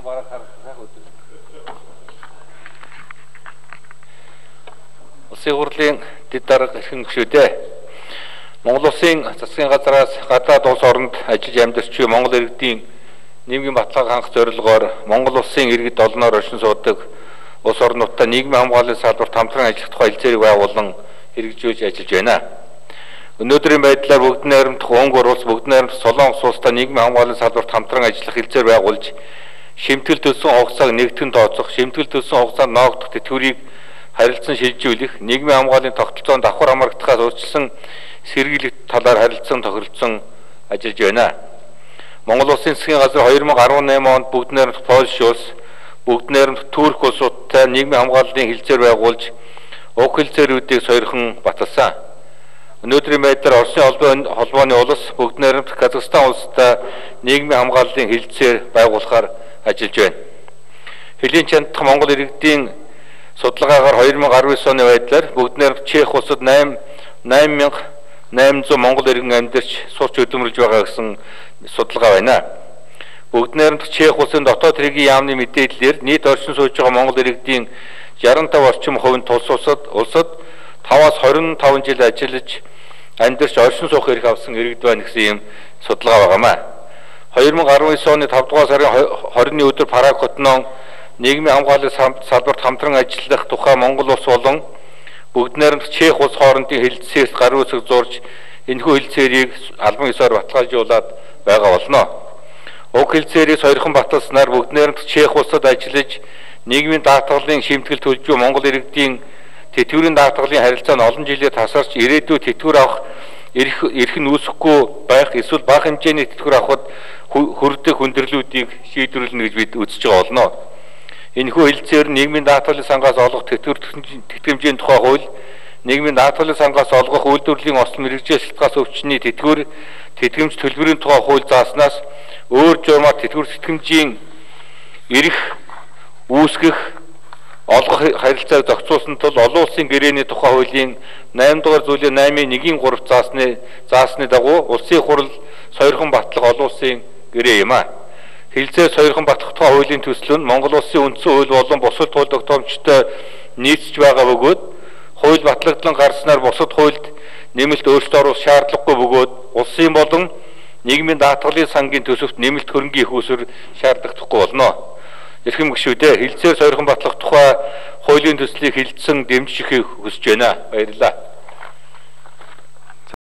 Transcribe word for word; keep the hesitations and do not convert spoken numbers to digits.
бараг харагдах өдөр. Улсын хурлын дэд дарга эрхэм гишүүдээ Монгол Улсын засгийн газраас гадаад улс оронд ажиллаж амьдарч буй Монгол иргэдийн нийгмийн баталгааг хангах зорилгоор Монгол Улсын иргэд олноор оршин суудаг улс орнуудтай нийгмийн хамгааллын салбарт хамтран ажиллах тухай хэлцээрийг байгуулан хэрэгжүүлж ажиллаж байна. Өнөөдрийн байдлаар бүгд найрамдах Унгар улс, бүгд найрамдах Солонгос улстай нийгмийн хамгааллын салбарт хамтран ажиллах хэлцээр байгуулж, шимтгэл төлсөн хугацааг нэгтгэн тооцох, шимтгэл төлсөн хугацаанд ноогдох тэтгэврийг харилцан шилжүүлэх, нийгмийн хамгааллын тогтолцоонд давхар хамрагдахаас өөрчлөсөн сэргийлэх талаар харилцан тохиролцсон ажиллаж байна. Монгол Улсын засгийн газар хоёр мың арван наймын онд бүгд найрамдах Польш улс, бүгд найрамдах Турк улсуудтай нийгмийн хамгааллын хэлцээр байгуулж, уг хэлцээрүүдийг сойрхон баталсан. Өнөөдрийн байдлаар Оросын холбооны улс, бүгд найрамдах Казахстан улстай нийгмийн хамгааллын хэлцээр байгуулахаар ажиллаж байна. Хөлийн чандах Монгол иргэдийн судалгаагаар хоёр мың арван девять оны байдлаар бүгд найрамдах Чех улсад найман мянга найман зуун Монгол иргэн амьдарч сурч хөдөлмөрлж байгаа гэсэн судалгаа байна. Бүгд найрамдах Чех улсын дотоод хэргийн яамны мэдээллээр нийт оршин сууж байгаа Монгол иргэдийн шестьдесят пять орчим хувь нь тус улсад улсад таваас двадцать пять жил ажиллаж амьдарч оршин суух эрх авсан иргэд байна гэсэн ийм судалгаа байгаамаа. хоёр мың арван девять оны тавд дугаар сарын двадцатны өдөр Параг хотноо нийгмийн хамгааллын салбарт хамтран ажиллах тухай Монгол улс болон бүгд найрамдах Чех улс хоорондын хэлэлцээрт гар үсэг зурж энэхүү хэлэлцээрийг албан ёсоор баталгаажуулаад байгаа болно. Уг хэлэлцээрийг сойрхон баталснаар бүгд найрамдах Чех улсад ажиллаж нийгмийн даатгалын шимтгэл төлж буй Монгол иргэдийн тэтгэврийн даатгалын харилцаа нь олон жилээр тасарч ирээдүйд тэтгэвэр авах эрх эрх нь үүсэхгүй байх, эсвэл бага хэмжээний тэтгэвэр авахд хүрдэх хүндрэлүүдийг шийдвэрлэнэ гэж бид үзэж байгаа болно. Энэхүү хэлэлцээр нийгмийн даатгалын сангаас олгох тэтгэвэр тэтгэмжийн тухай хууль, нийгмийн даатгалын сангаас олгох үйлдвэрлэлийн ослон мэргэжил шалтгаалсан өвчний тэтгэвэр тэтгэмж төлбөрийн тухай хууль зааснаас өөр журмаар тэтгэвэр тэтгэмжийн эрх үүсгэх олгох харилцааг зохицуулсан тул олон улсын гэрээний тухай хуулийн найман дугаар зүйлийн наймын нэгin гурав заасны заасны дагуу улсын хурал сойрхон батлах олон улсын гэрээ юм а. Хэлэлцээр сойрхон батлах тухай хуулийн төсөл нь Монгол улсын үндсэн хууль болон бусад хууль тогтоомжтой нийцж байгаа бөгөөд хууль батлагдлан гарснаар бусад хуульд нэмэлт өөрчлөлт оруулах шаардлагагүй бөгөөд улсын болон нийгмийн даатгалын сангийн төсөвт нэмэлт хөрөнгийн их усүр шаардлагахдаггүй болно. Эрхэм гишүүдээ хэлэлцээр сойрхон батлах тухай хуулийн төслийг хэлэлцэн дэмжихийг хүсэж байна. Баярлалаа.